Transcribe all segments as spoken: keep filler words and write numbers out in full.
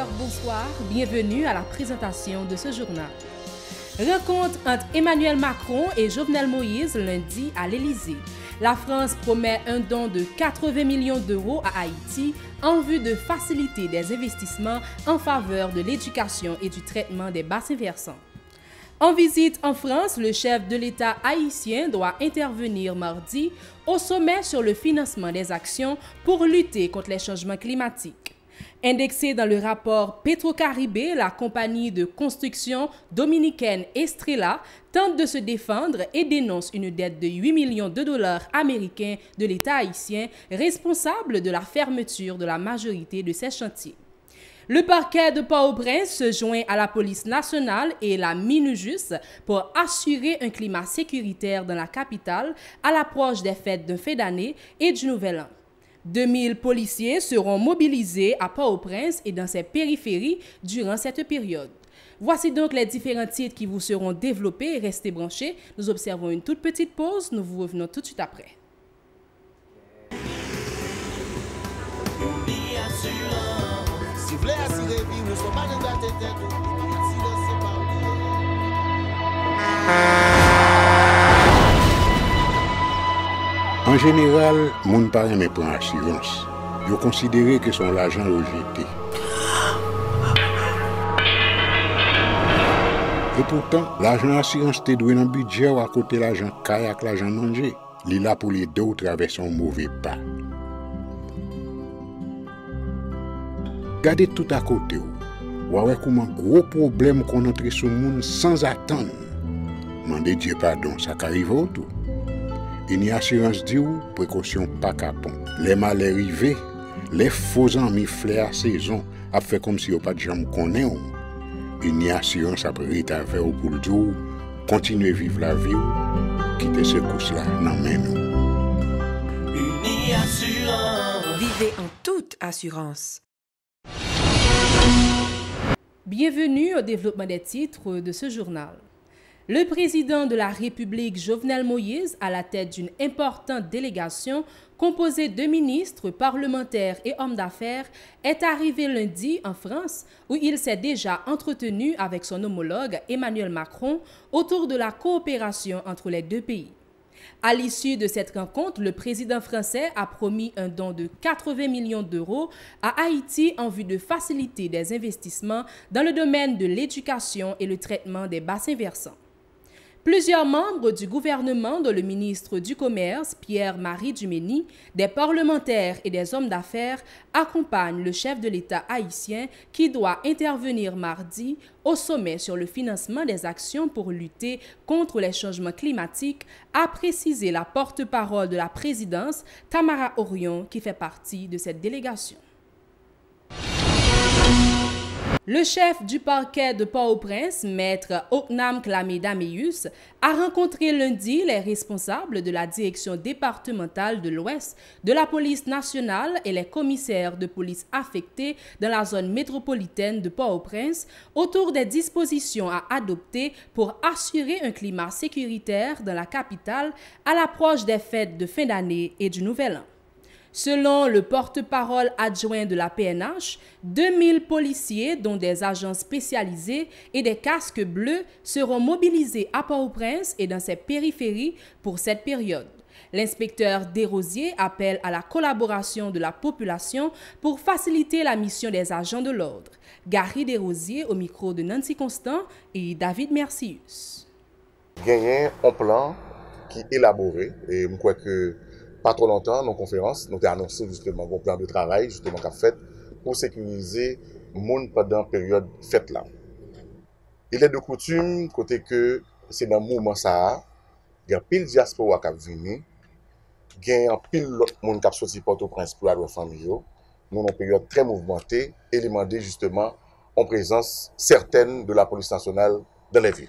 bonsoir, bienvenue à la présentation de ce journal. Rencontre entre Emmanuel Macron et Jovenel Moïse lundi à l'Élysée. La France promet un don de quatre-vingts millions d'euros à Haïti en vue de faciliter des investissements en faveur de l'éducation et du traitement des bassins versants. En visite en France, le chef de l'État haïtien doit intervenir mardi au sommet sur le financement des actions pour lutter contre les changements climatiques. Indexée dans le rapport Petro-Caribé, la compagnie de construction dominicaine Estrella tente de se défendre et dénonce une dette de huit millions de dollars américains de l'État haïtien, responsable de la fermeture de la majorité de ses chantiers. Le parquet de Port-au-Prince se joint à la police nationale et la MINUJUS pour assurer un climat sécuritaire dans la capitale à l'approche des fêtes de fin d'année et du Nouvel An. deux mille policiers seront mobilisés à Port-au-Prince et dans ses périphéries durant cette période. Voici donc les différents titres qui vous seront développés. Restez branchés. Nous observons une toute petite pause. Nous vous revenons tout de suite après. En général, moun pa reme pran assurance. Yo considéré que son l'argent rejeté. Et pourtant, l'argent assurance te doué dans budget ou à côté l'argent caille avec l'argent mangé. Li là pour les deux traverser un mauvais pas. Gardez tout à côté ou. Ou comment gros problème qu'on entre sur monde sans attendre. Mandez Dieu pardon, ça qu'arrive autour. Une assurance dit ou précaution pas capon. Les mal arrivés, les faux amis flair à saison a fait comme si on pas de jambe connaît ou. Une assurance après rétaver ou pour le dire continuer vivre la vie ou quitter ce course là nan men nous. Une assurance. Vivez en toute assurance. Bienvenue au développement des titres de ce journal. Le président de la République, Jovenel Moïse, à la tête d'une importante délégation composée de ministres, parlementaires et hommes d'affaires, est arrivé lundi en France où il s'est déjà entretenu avec son homologue Emmanuel Macron autour de la coopération entre les deux pays. À l'issue de cette rencontre, le président français a promis un don de quatre-vingts millions d'euros à Haïti en vue de faciliter des investissements dans le domaine de l'éducation et le traitement des bassins versants. Plusieurs membres du gouvernement, dont le ministre du Commerce, Pierre-Marie Dumény, des parlementaires et des hommes d'affaires, accompagnent le chef de l'État haïtien qui doit intervenir mardi au sommet sur le financement des actions pour lutter contre les changements climatiques, a précisé la porte-parole de la présidence, Tamara Orion, qui fait partie de cette délégation. Le chef du parquet de Port-au-Prince, maître Oknam Klamé-Daméus, a rencontré lundi les responsables de la direction départementale de l'Ouest, de la police nationale et les commissaires de police affectés dans la zone métropolitaine de Port-au-Prince autour des dispositions à adopter pour assurer un climat sécuritaire dans la capitale à l'approche des fêtes de fin d'année et du Nouvel An. Selon le porte-parole adjoint de la P N H, deux mille policiers, dont des agents spécialisés et des casques bleus, seront mobilisés à Port-au-Prince et dans ses périphéries pour cette période. L'inspecteur Desrosiers appelle à la collaboration de la population pour faciliter la mission des agents de l'ordre. Gary Desrosiers au micro de Nancy Constant et David Mercius. Il y a un plan qui est élaboré et je crois que pas trop longtemps, nos conférences, nous avons annoncé justement un plan de travail justement qu'a fait pour sécuriser le monde pendant la période fête là. Il est de coutume, côté que c'est dans le mouvement ça, il y a pile diaspora qui a venu, il y a pile l'autre monde qui a sorti Port-au-Prince pour aller famille. Nous avons une période très mouvementée et demandé justement en présence certaine de la police nationale dans les villes.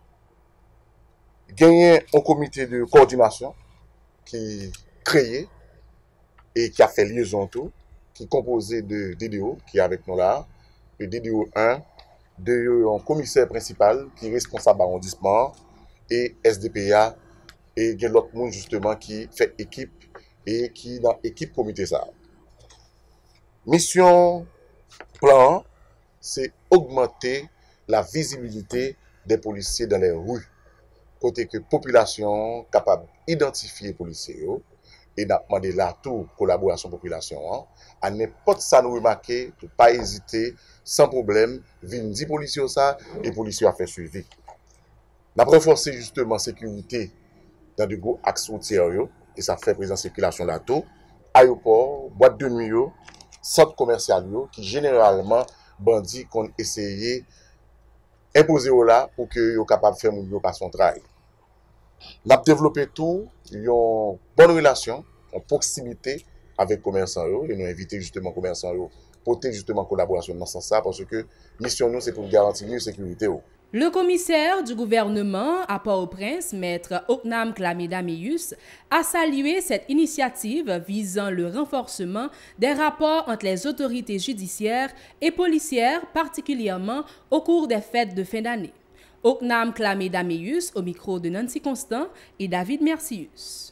Il y a un comité de coordination qui créé et qui a fait liaison tout, qui est composé de D D O, qui est avec nous là, le D D O un, de un commissaire principal qui est responsable arrondissement, et S D P A, et il y a l'autre monde justement qui fait équipe et qui est dans l'équipe comité ça. Mission, plan, c'est augmenter la visibilité des policiers dans les rues. Côté que population capable d'identifier les policiers et n'a demandé la tout collaboration population hein, à n'importe ça nous remarquer, de pas hésiter sans problème, venir dire policiers ça et policiers a fait suivi. N'a renforcé justement la sécurité dans de gros axes routiers et ça fait présence circulation là tout, aéroport, boîte de nuit, centre commercial qui généralement bandits qu'on essayé imposer là pour que yo capable faire mon pas son travail. N'a développé tout, une bonne relation, en proximité avec commerçants et nous inviter justement commerçants pour justement collaboration dans ce sens parce que mission nous c'est pour garantir mieux sécurité. Le commissaire du gouvernement à Port-au-Prince, maître Oknam Klamé-Daméus, a salué cette initiative visant le renforcement des rapports entre les autorités judiciaires et policières, particulièrement au cours des fêtes de fin d'année. Oknam Klamé-Daméus au micro de Nancy Constant et David Mercius.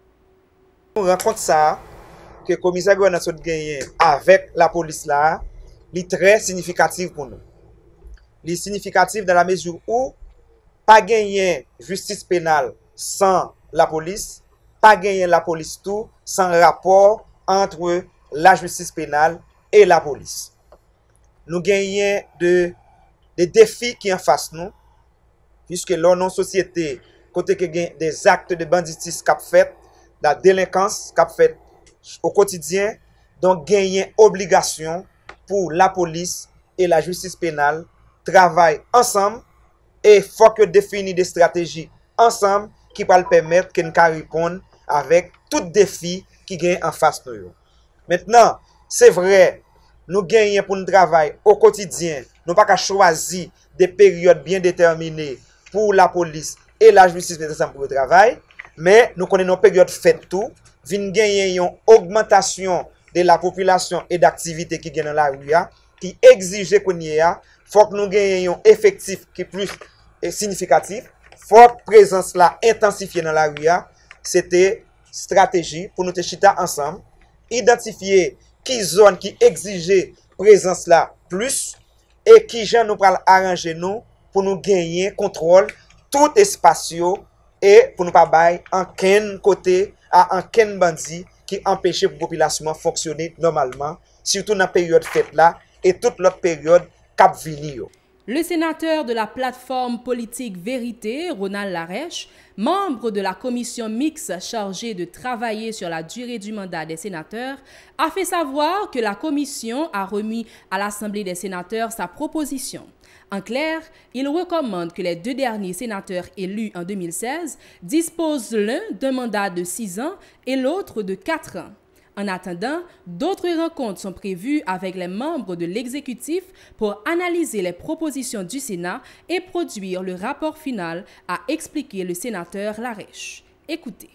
On raconte ça que le commissaire a gagné avec la police là, est très significatif pour nous. Il est significatif dans la mesure où pas gagner justice pénale sans la police, pas gagner la police tout sans rapport entre la justice pénale et la police. Nous gagnons de, des défis qui en face nous, puisque l'on a une société, côté que des actes de banditisme qu'a fait, la délinquance qu'a fait au quotidien, donc gagner obligation pour la police et la justice pénale travaillent ensemble et il faut que définir des stratégies ensemble qui peuvent permettre que nous répondre avec tout défi qui gagne en face de nous. Maintenant, c'est vrai, nous gagnons pour nous travailler au quotidien, nous pas qu'à choisir des périodes bien déterminées pour la police et la justice pour le travail, mais nous connaissons nos périodes faites tout, vin gagner une augmentation de la population et d'activité qui gagne dans la rue, qui exige qu'on y a. Faut que nous gagnions un effectif qui est plus significatif. Faut que présence là intensifiée dans la rue. C'était stratégie pour nous te chita ensemble, identifier qui zone qui exigeait présence là plus et qui gens nous pral arranger nous pour nous gagner contrôle tout espace et pour nous pas bail en ken côté à en ken bandit qui empêchait la population fonctionner normalement surtout dans la période fête là et toute l'autre période cap vini. Le sénateur de la plateforme politique Vérité, Ronald Larèche, membre de la commission mixte chargée de travailler sur la durée du mandat des sénateurs, a fait savoir que la commission a remis à l'Assemblée des sénateurs sa proposition. En clair, il recommande que les deux derniers sénateurs élus en deux mille seize disposent l'un d'un mandat de six ans et l'autre de quatre ans. En attendant, d'autres rencontres sont prévues avec les membres de l'exécutif pour analyser les propositions du Sénat et produire le rapport final, a expliqué le sénateur Larèche. Écoutez.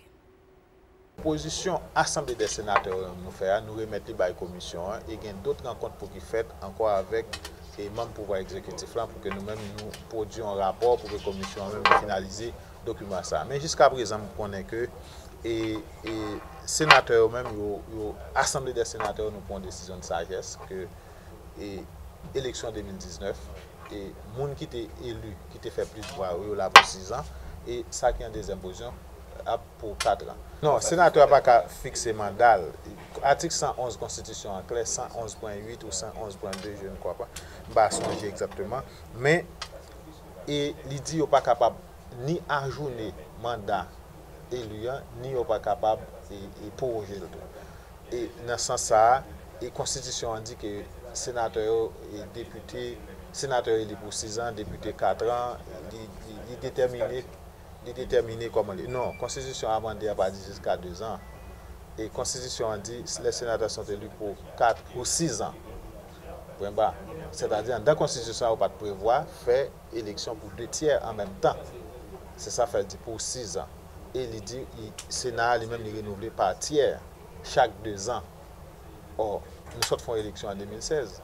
Position Assemblée des sénateurs nous fait, nous remettre par la commission et il y a d'autres rencontres pour qu'ils fassent encore avec les membres du pouvoir exécutif là pour que nous-mêmes nous produisions un rapport pour que la commission même finalise le document ça. Mais jusqu'à présent, nous connaissons que et, et sénateurs même, l'Assemblée des sénateurs nous prend une décision de sagesse que l'élection deux mille dix-neuf, et les gens qui étaient élus, qui étaient fait plus de voix, là pour six ans, et ça qui est en deuxième position pour quatre ans. Non, le sénateur n'a pas fixé mandat. Article cent onze Constitution en clair, cent onze point huit ou cent onze point deux, je ne crois pas. Je ne sais pas songer exactement. Mais il dit qu'il n'est pas capable ni ajourner mandat élu, ni n'est pas capable de proroger le tout. Et dans ce sens, la Constitution dit que sénateur et député, sénateur élu pour six ans, député quatre ans, il est déterminé. déterminer comment les... Non, la Constitution a amendé à partir jusqu'à deux ans. Et la Constitution a dit que les sénateurs sont élus pour quatre ou six ans. C'est-à-dire, dans la Constitution, on ne peut pas prévoir faire élection pour deux tiers en même temps. C'est ça fait pour six ans. Et il dit que le Sénat lui-même est renouvelé par tiers chaque deux ans. Or, nous sommes fait élection en deux mille seize.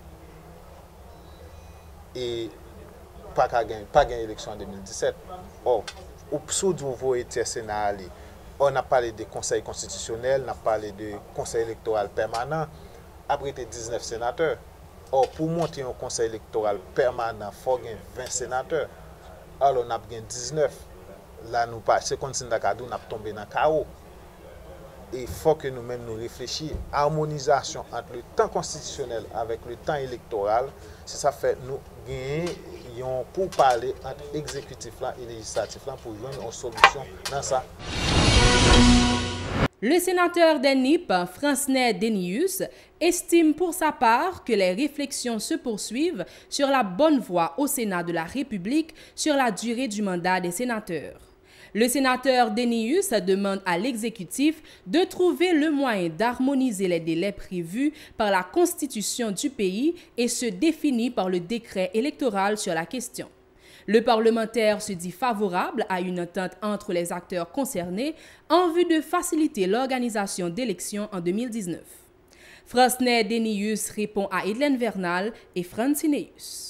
Et pas gagné élection en deux mille dix-sept. Or, au sous nouveau était Sénat, on a parlé de conseil constitutionnel, on a parlé de conseil électoral permanent, après dix-neuf sénateurs. Or, pour monter un conseil électoral permanent, il faut avoir vingt sénateurs. Alors, on a dix-neuf. Là, nous passons comme si nous avons tombé dans le chaos. Et il faut que nous-mêmes nous réfléchissions à l'harmonisation entre le temps constitutionnel avec le temps électoral. C'est ça fait nous gagnons pour parler entre exécutif là et législatif là pour joindre une solution dans ça. Le sénateur d'Enip, Francnet Denius, estime pour sa part que les réflexions se poursuivent sur la bonne voie au Sénat de la République sur la durée du mandat des sénateurs. Le sénateur Denius demande à l'exécutif de trouver le moyen d'harmoniser les délais prévus par la Constitution du pays et ceux définis par le décret électoral sur la question. Le parlementaire se dit favorable à une entente entre les acteurs concernés en vue de faciliter l'organisation d'élections en deux mille dix-neuf. Francnet Denius répond à Edlen Vernal et Francineus.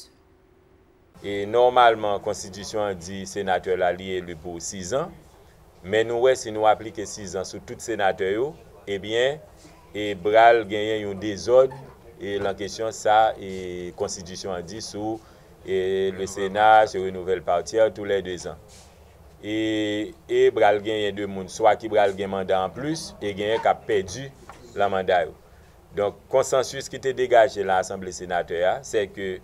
Et normalement, la Constitution dit sénateur là élu pour six ans. Mais nous, si nous appliquons six ans sur tout sénateur, eh bien, et Bral gagne un désordre. Et la question, ça, et la Constitution dit sur et le Sénat se renouvelle partir tous les deux ans. Et, et Bral gagne deux monde, soit qui Bral gagne mandat en plus, et gagne qui a perdu le mandat. Donc, le consensus qui était dégagé dans l'Assemblée sénatoriale, c'est que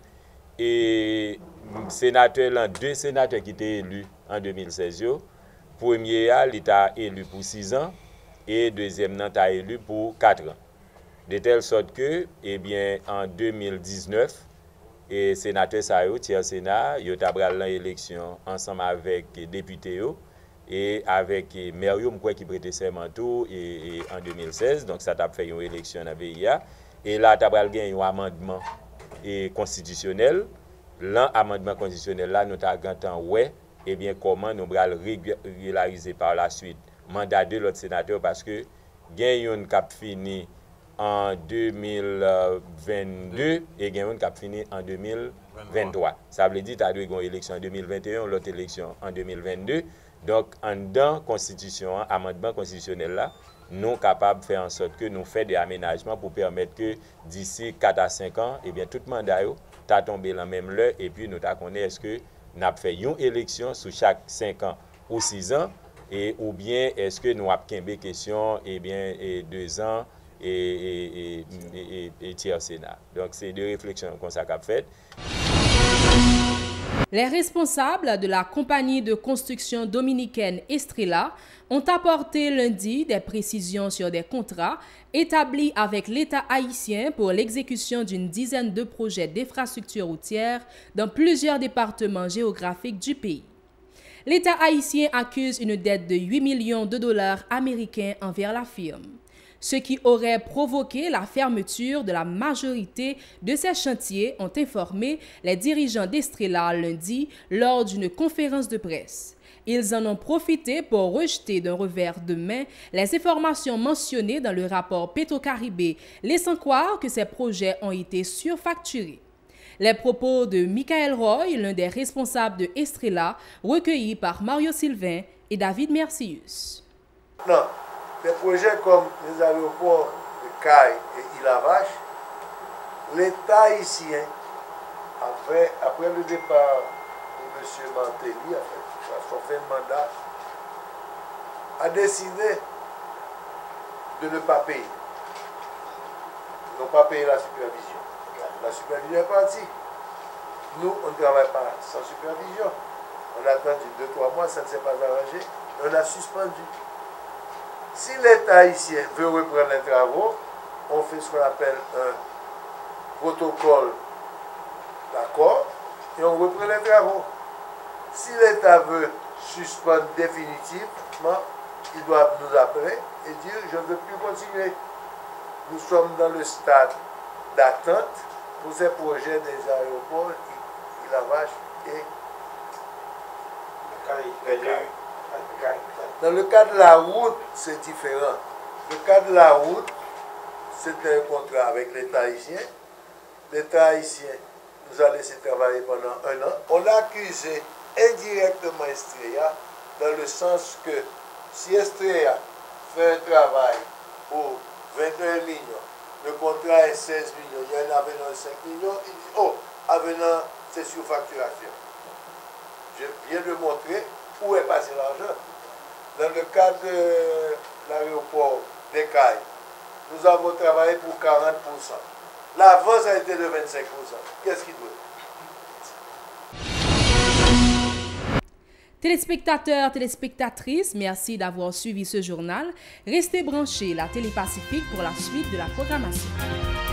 et sénateur, là, deux sénateurs qui étaient élus en deux mille seize, premier, il était élu pour six ans et deuxième, il était élu pour quatre ans. De telle sorte que, eh bien, en deux mille dix-neuf, et sénateur Sayo, tiers Sénat, il a pris l'élection ensemble avec les députés et avec les maires qui prêtaient serment et, et en deux mille seize. Donc, ça a fait une élection dans le pays. Et là, il a pris un amendement et constitutionnel. L'amendement constitutionnel là, nous avons ouais, et bien comment nous allons régulariser par la suite mandat de l'autre sénateur parce que gagne cap fini en deux mille vingt-deux et gagne cap fini en deux mille vingt-trois. Ça veut dire que nous avons une élection en deux mille vingt et un, l'autre élection en deux mille vingt-deux. Donc en dans constitution, amendement constitutionnel là, nous sommes capables de faire en sorte que nous fassions des aménagements pour permettre que d'ici quatre à cinq ans, eh bien, tout le mandat est tombé dans la même heure et puis nous avons est-ce que nous avons fait une élection sur chaque cinq ans ou six ans et, ou bien est-ce que nous avons une question eh bien, et deux ans et, et, et, et, et tiers Sénat. Donc c'est deux réflexions qu'on s'est faites. Les responsables de la compagnie de construction dominicaine Estrella ont apporté lundi des précisions sur des contrats établis avec l'État haïtien pour l'exécution d'une dizaine de projets d'infrastructures routières dans plusieurs départements géographiques du pays. L'État haïtien accuse une dette de huit millions de dollars américains envers la firme, ce qui aurait provoqué la fermeture de la majorité de ces chantiers, ont informé les dirigeants d'Estrella lundi lors d'une conférence de presse. Ils en ont profité pour rejeter d'un revers de main les informations mentionnées dans le rapport Petro-Caribé, laissant croire que ces projets ont été surfacturés. Les propos de Michael Roy, l'un des responsables de Estrella, recueillis par Mario Sylvain et David Mercius. Non. Des projets comme les aéroports de Caille et Île-à-Vache, l'État haïtien, après, après le départ de M. Mantelli, à son fin de mandat, a décidé de ne pas payer. Ils n'ont pas payé la supervision. La supervision est partie. Nous, on ne travaille pas sans supervision. On a attendu deux trois mois, ça ne s'est pas arrangé. On a suspendu. Si l'État haïtien veut reprendre les travaux, on fait ce qu'on appelle un protocole d'accord et on reprend les travaux. Si l'État veut suspendre définitivement, ils doivent nous appeler et dire je ne veux plus continuer. Nous sommes dans le stade d'attente pour ces projets des aéroports, Île-à-Vache et dans le cas de la route, c'est différent. Le cas de la route, c'est un contrat avec l'État haïtien. L'État haïtien nous a laissé travailler pendant un an. On a accusé indirectement Estrella dans le sens que si Estrella fait un travail pour vingt et un millions le contrat est seize millions, il y a un avenant de cinq millions, il dit, oh, avenant, c'est surfacturation. Je viens de montrer où est passé l'argent. Dans le cadre de l'aéroport d'Ekaï, nous avons travaillé pour quarante pour cent. L'avance a été de vingt-cinq pour cent. Qu'est-ce qui doit? Téléspectateurs, téléspectatrices, merci d'avoir suivi ce journal. Restez branchés la Télé Pacifique pour la suite de la programmation.